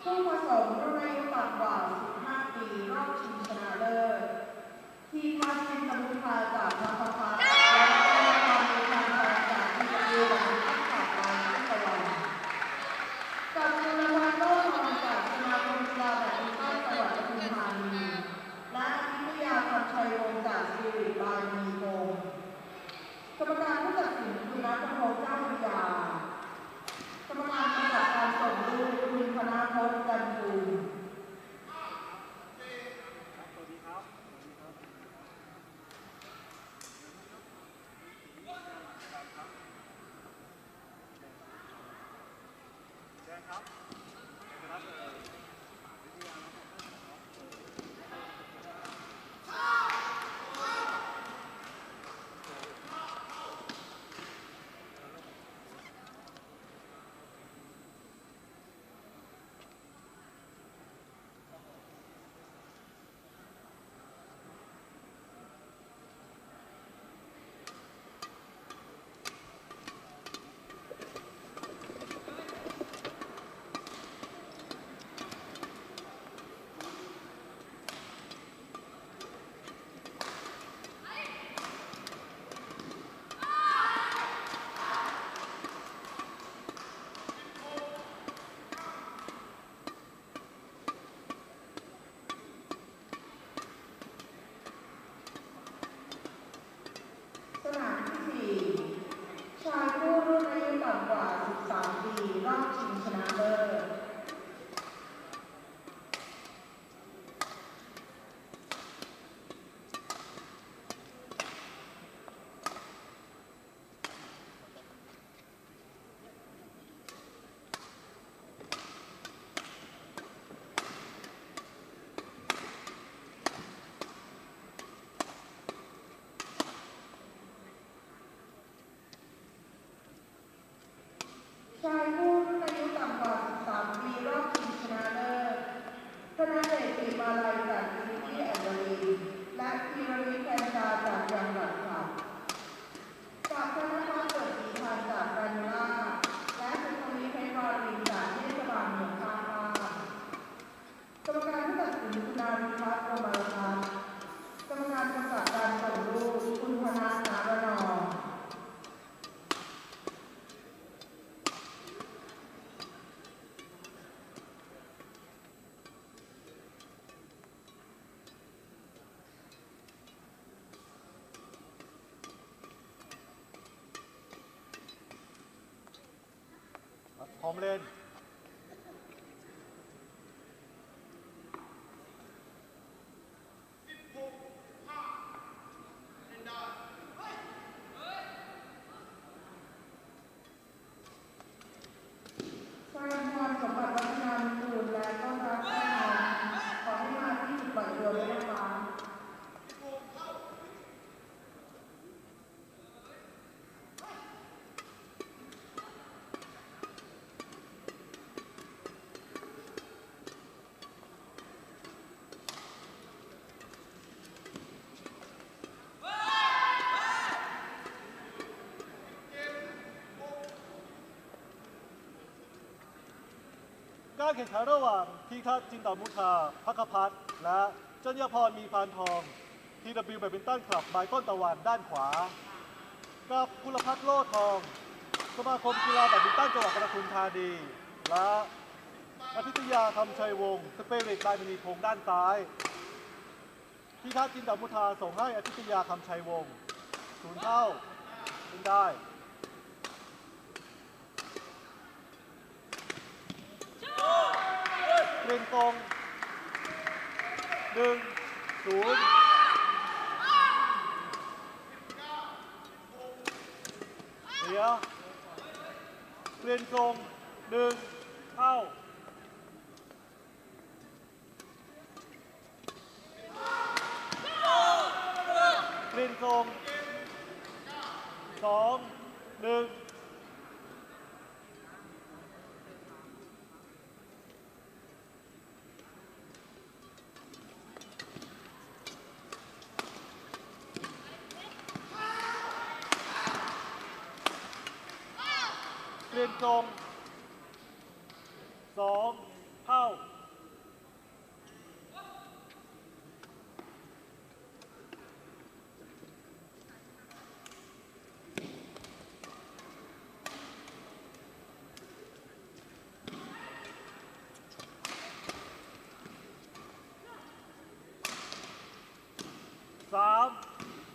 ผู้ผสมรุ่นอายุต่ำกว่า 15 ปีรอบชิงชนะเลิศทีมทัพจินตมุทาจากพัทพัฒน์และความมีความพยายามจากทีมยูบันทัพขาบานทุกตะวันกับคุณภาพโลกมาจากสมาคมกีฬาแบดมินตันจังหวัดปทุมธานีและวิทยาคำชัยวงศ์จากสิริบายมีวงศ์กรรมการผู้ตัดสินคุณณัฐพงษ์เจ้าพระยากรรมการกำกับการส่งลูกคุณธนาพจน์จันทูสนามที่4ชายผู้รุ่นอายุต่ำกว่า 13 ปีรอบชิงชนะเลิศชายผู้รุ่นอายุต่ำกว่า 13 ปีรอบชิงชนะเลิศธนเดช ปิมาลัยจากซิตี้แอนด์วารีและธีรวิทย์ แทนชาจากยังหลัดขับจากธนพัฒน์เกิดศรีพันธ์จากกานูล่าและสุทวีเพชรวารีจากเทศบาลเมืองท่าข้ามกรรมการผู้ตัดสินคุณาริพัฒน์ โอมารพัฒน์กรรมการกำกับการส่งลูกคุณธนาสารนองพร้อมเล่นสร้างความสมบัติวัฒนธรรมคูณและต้อนรับแน่นอนขอให้มาที่จุดปล่อยตัวด้วยนะคะการแข่งขันระหว่างทีทัศน์จินตมุทาภัคพัฒน์และจัญญาพรมีพานทอง TW แบดมินตันคลับบายต้นตะวันด้านขวากับกุลพัฒน์โลทองสมาคมกีฬาแบดมินตันจังหวัดปทุมธานีและอาทิตยาคำชัยวงศ์สเปริตบายมณีพงษ์ด้านซ้ายทีทัศน์จินตมุทาส่งให้อาทิตยาคำชัยวงศ์0 เท่าเล่นได้เรียงตรง1-0เดี๋ยวเปลี่ยนทรง1 เท่าเปลี่ยนทรง2-1เปลี่ยนทรง2 เท่า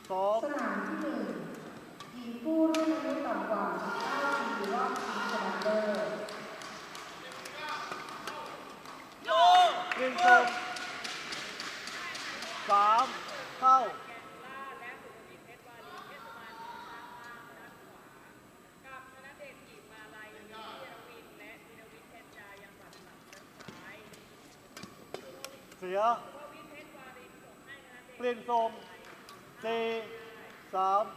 2 สนามที่1ทีมผู้รุ่นอายุต่ำกว่า19ปีรอบชิงชนะเลิศเปลี่ยนทรง3 เข้าเสียเปลี่ยนทรง4 3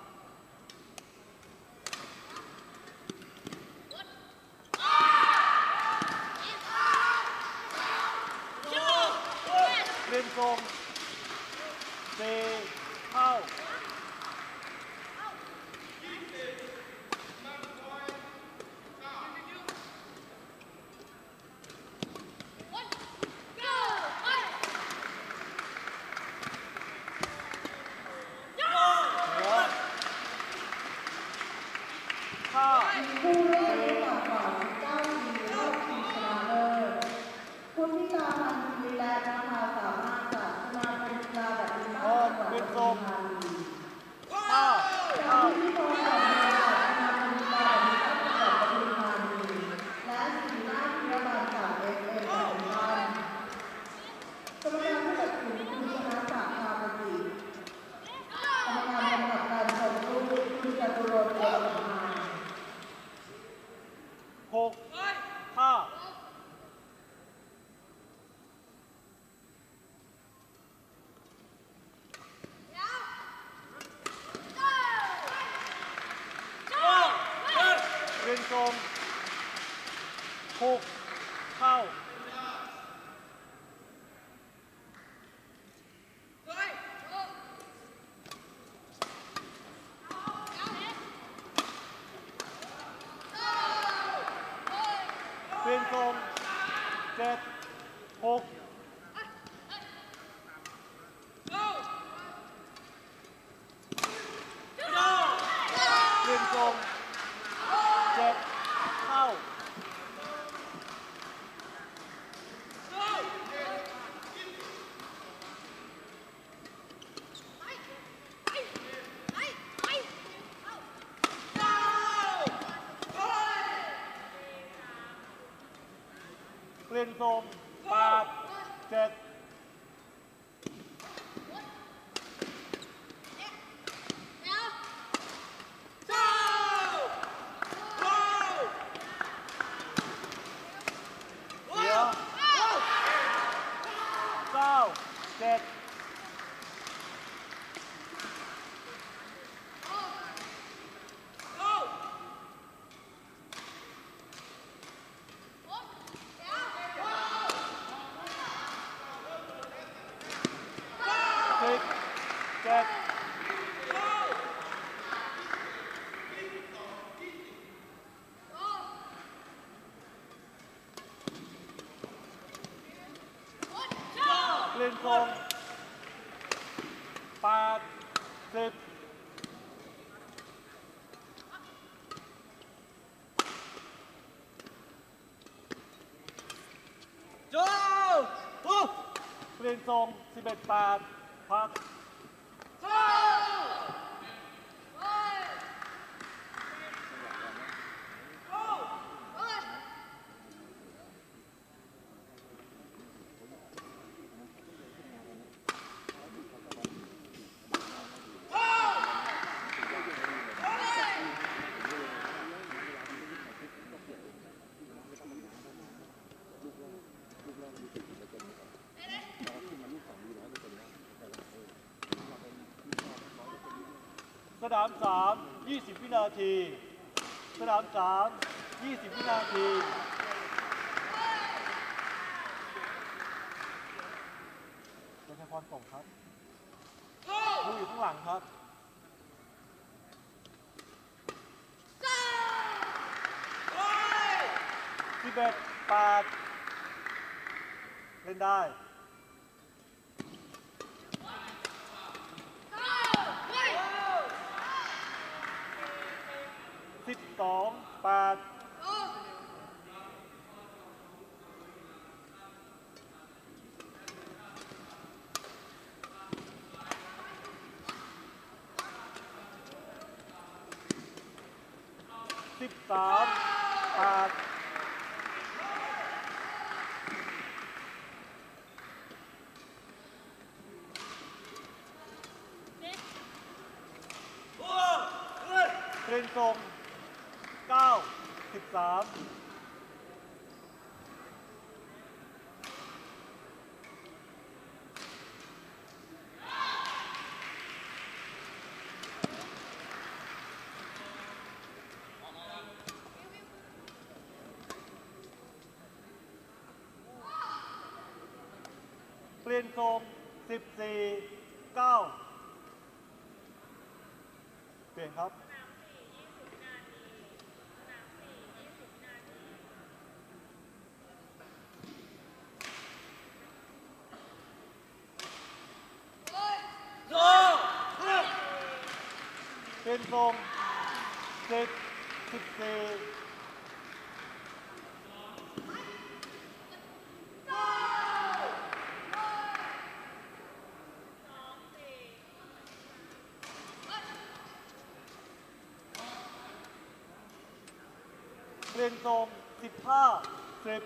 เปลี่ยนทรง4 เข้าผู้เล่นอายุต่ำกว่า19ปีรอบชิงชนะเลิศผู้พิการทางชีวิตและนะคะสามารถจัดสมาคมกีฬาแบบนี้ได้จังหวัดปทุมธานี จากพิธีกรของบริษัทสมาคมกีฬาแบบนี้ได้จังหวัดปทุมธานีและสีหน้าพิรบาลจากเอฟเอปทุมธานีกรรมการผู้ตัดสินคุณชนะศักดิ์ พาปฏิกรรมการกำกับการชมรูปคุณจตุรนต์ เดชสมาน 6 5เปลี่ยนทรง6 เข้าเปลี่ยนทรง7 6เปลี่ยนทรง7 เข้าเปลี่ยนทรง8 7เสีย9 710 7เปลี่ยนทรง8 10เปลี่ยนทรง11 8พักสนาม3 20 วินาทีสนาม3 20 วินาทีรถไฟฟ้าส่งครับผู้อยู่ข้างหลังครับ11 8เล่นได้12 8 13-8 เปลี่ยนทรง9-13 เปลี่ยนทรง14-9 เปลี่ยนครับเปลี่ยนทรง10-14 เปลี่ยนทรง15-10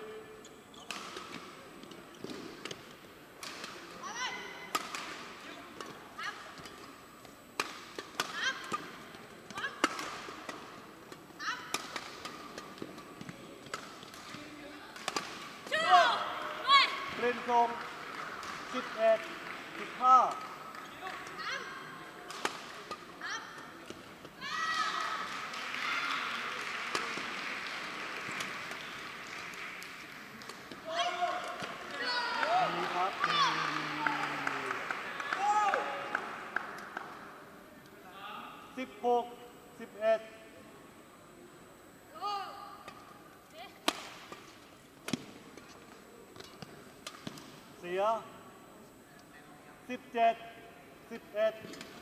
เปลี่ยนทรง11-15 ดีครับ16-11 เสีย17-11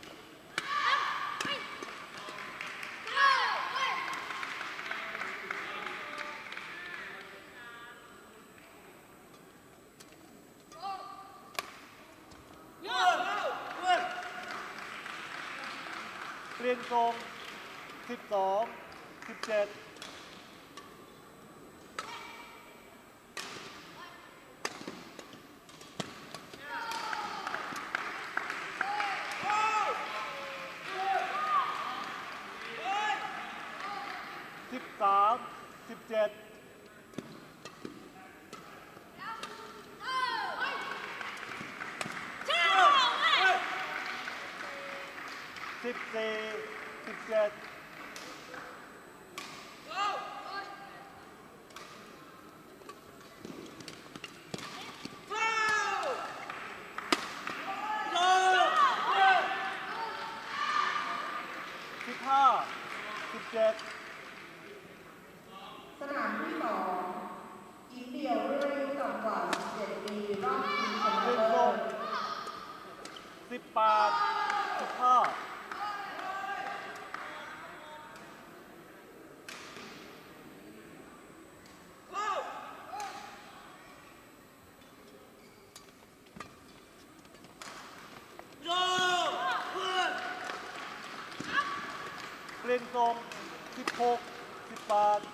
เปลี่ยนทรง12-17 13-17 14-17 15-17 สนามที่2หญิงเดี่ยวรุ่นอายุต่ำกว่า17 ปีรอบชิงชนะเปลี่ยนเลิทรงศ 18-15 เปลี่ยนทรง16-18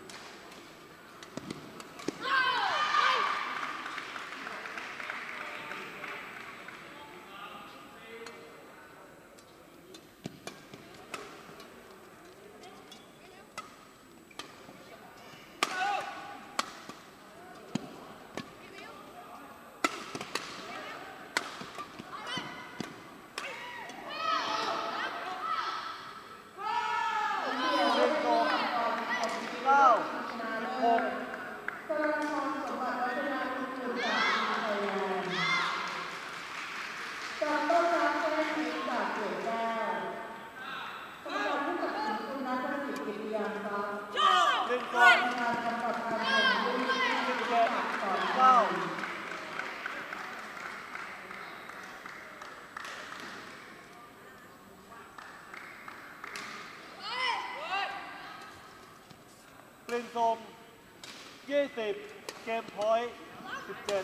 เปลี่ยนทรง20 เกมพอยต์17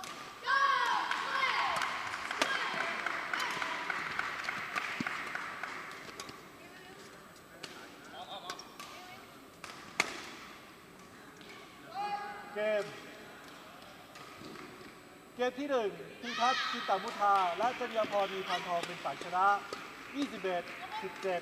เเกมที่1ทีทัศน์จินตมุทาและจริยาพรมีพันทองเป็นฝ่ายชนะ21-17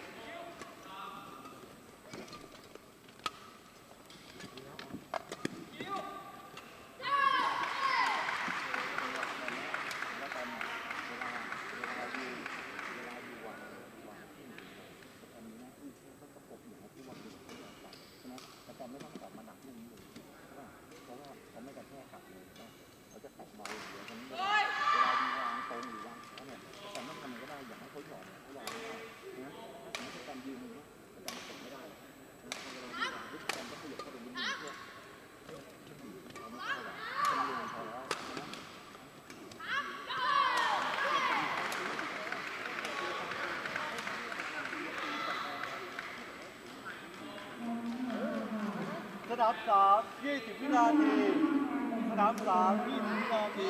สนาม3 20 วินาทีสนาม3 20 วินาที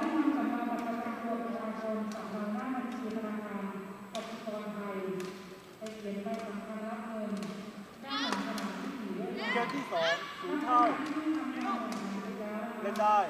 เกมที่2 0 เท่าเล่นได้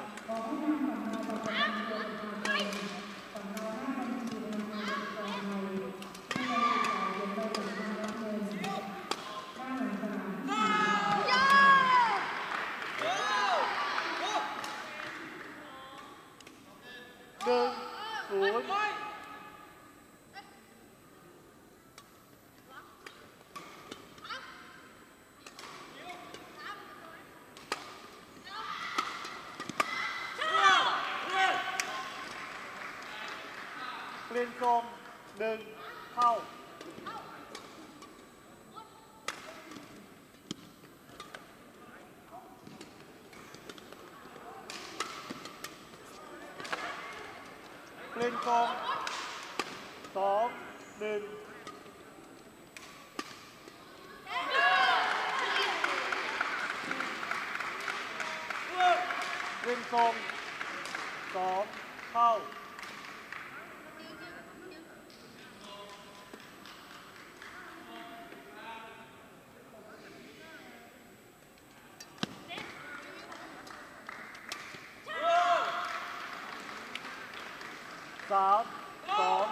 เปลี่ยนทรง1 เท่าเปลี่ยนทรง2-1เปลี่ยนทรง2 เท่า3-2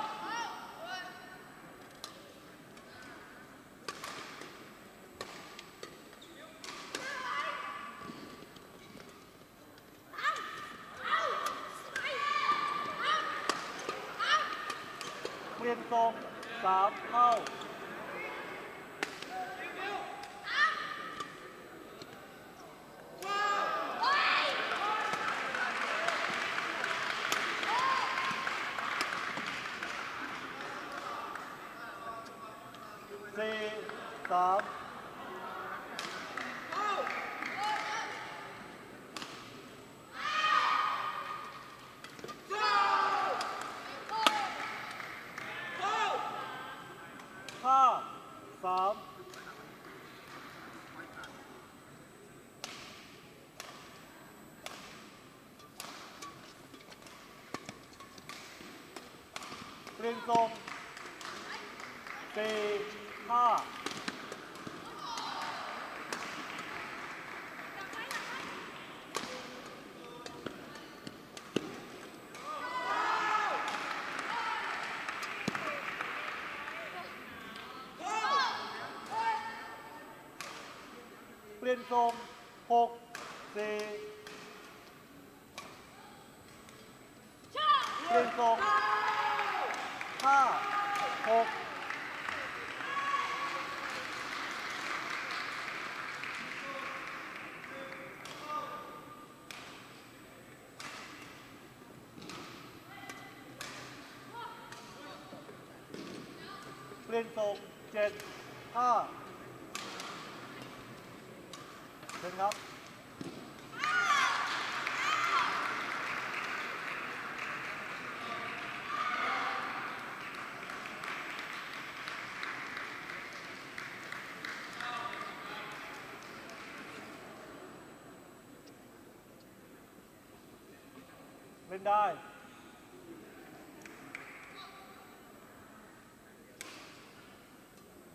เปลี่ยนทรง3 เท่า4-35-3เปลี่ยนทรง4-5เปลี่ยนทรง6-4เปลี่ยนทรง5-6เปลี่ยนทรง7-5เชิญครับเล่นได้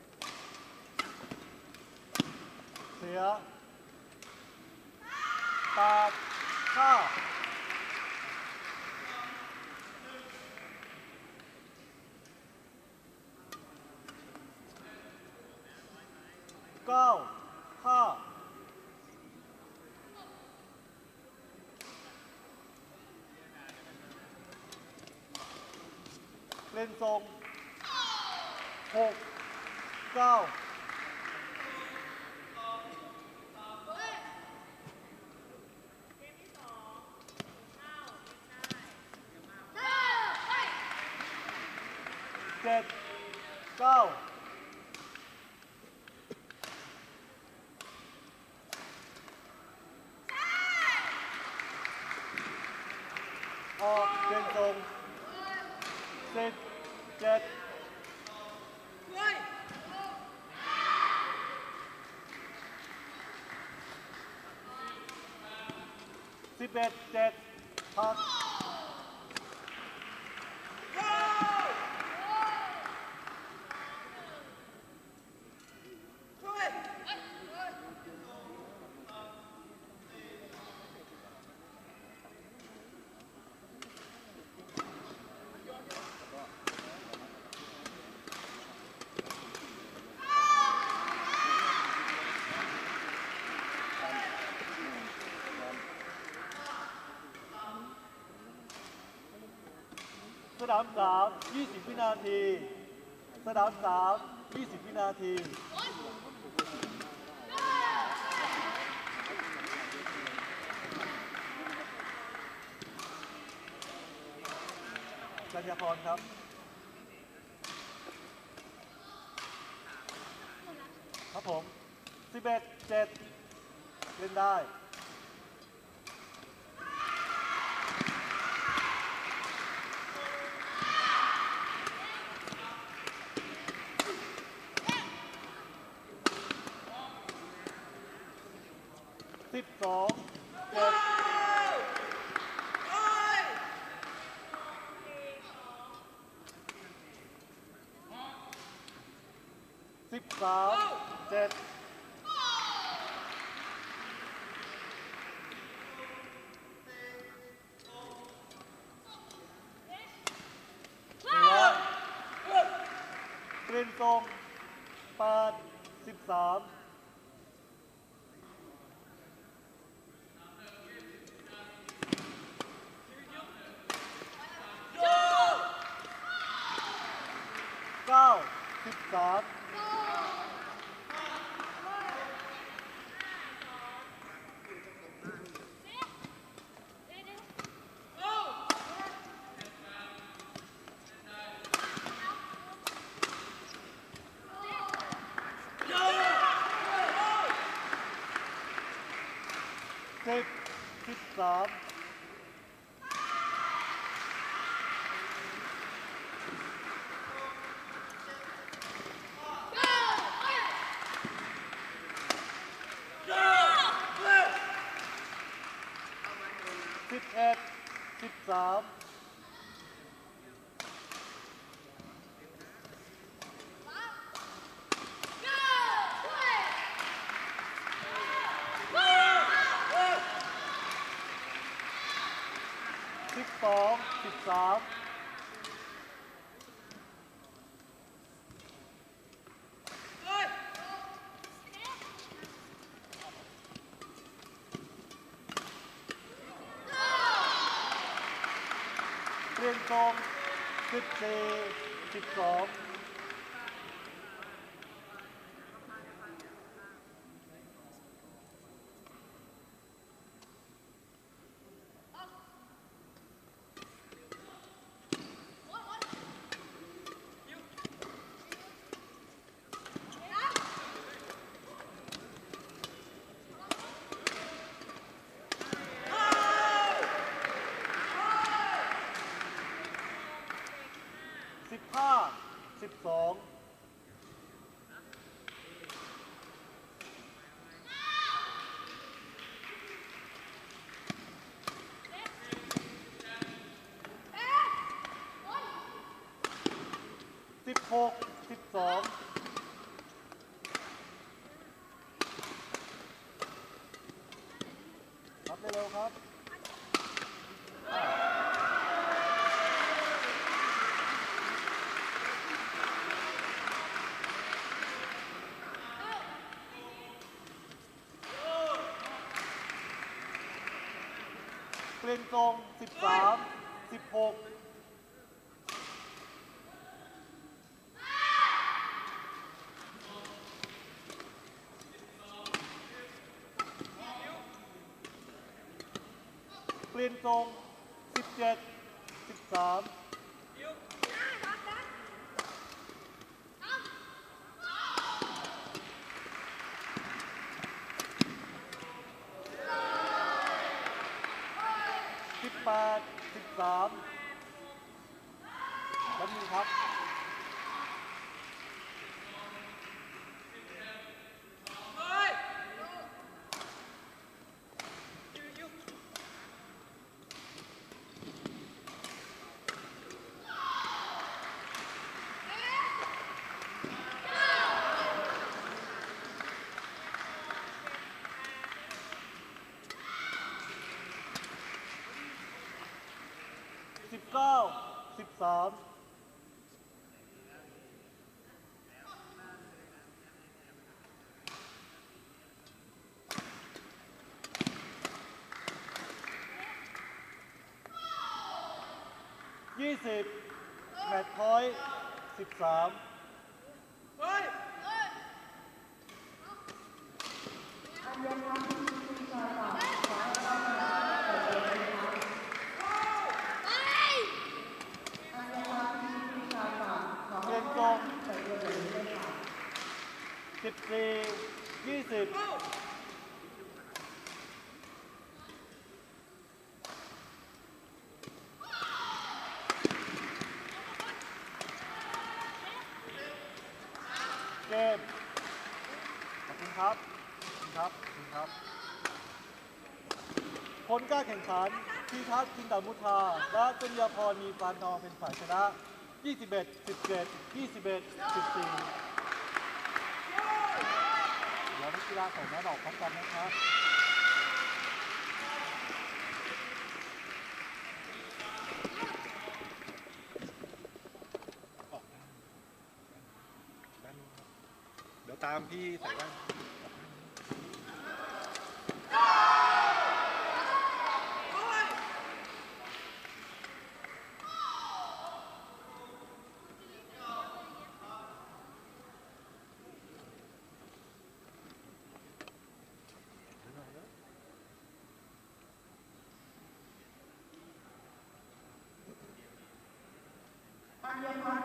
เสีย 8 5 9 5 เล่นทรง6 9 7 9 ออกเล่นทรง10 7 11 7 พักสนาม3 20 วินาทีสนาม3 20 วินาทีกัญญาพรครับครับผม11 7 เล่นได้12 7 13 7 เปลี่ยนทรง8 13 9 13 10 13 11 13 12 13 เปลี่ยนทรง14 12 15 12 16 12 ครับได้เลยร็วๆครับเปลี่ยนทรง13 16เปลี่ยนทรง17 1318 13แล้วมีครับ19 1320แมตช์พอยต์13 อัญญาพันธ์พิชาศักดิ์ขอรับการเปิดเลยนะคะอัญญาพันธ์พิชาศักดิ์ขอรับการเปิดเลยค่ะ 14 20เกมขอบคุณครับขอบคุณครับ ผลการแข่งขันพิทักษ์จินดามุทาและจัญญาพรมีปานทองเป็นฝ่ายชนะ 21 17 21 14แล้วนักกีฬาของแม่ดอกพร้อมกันนะครับเดี๋ยวตามพี่ใส่แว่นอัญญาพัน